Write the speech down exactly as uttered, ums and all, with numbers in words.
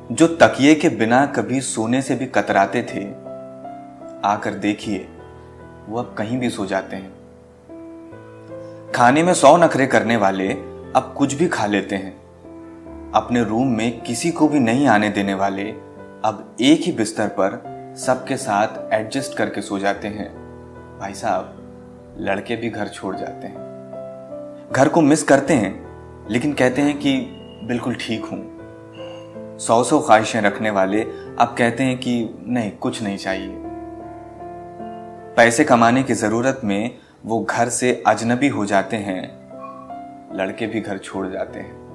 जो तकिए के बिना कभी सोने से भी कतराते थे, आकर देखिए वो अब कहीं भी सो जाते हैं। खाने में सौ नखरे करने वाले अब कुछ भी खा लेते हैं। अपने रूम में किसी को भी नहीं आने देने वाले अब एक ही बिस्तर पर सबके साथ एडजस्ट करके सो जाते हैं। भाई साहब, लड़के भी घर छोड़ जाते हैं। घर को मिस करते हैं, लेकिन कहते हैं कि बिल्कुल ठीक हूं। सौ सौ ख्वाहिशें रखने वाले अब कहते हैं कि नहीं, कुछ नहीं चाहिए। पैसे कमाने की जरूरत में वो घर से अजनबी हो जाते हैं। लड़के भी घर छोड़ जाते हैं।